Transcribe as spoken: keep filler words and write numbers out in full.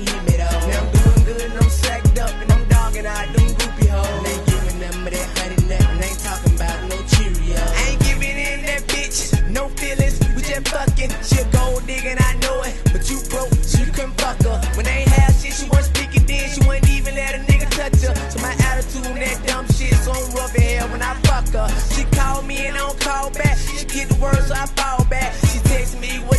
can't hit me though. Now I'm doing good and I'm sacked up and I'm dogging out them groupie hoes. Ain't giving them of that honey nut and ain't talking about no Cheerios. I ain't giving in that bitch, no feelings, we just fucking. She a gold digger and I know it, but you broke, so you couldn't fuck her. When they ain't have shit, she wasn't speaking then, she wouldn't even let a nigga touch her. So my attitude on that dumb shit, so I'm rough in hell when I fuck her. She call me and I don't call back, she get the words so I fall back. She text me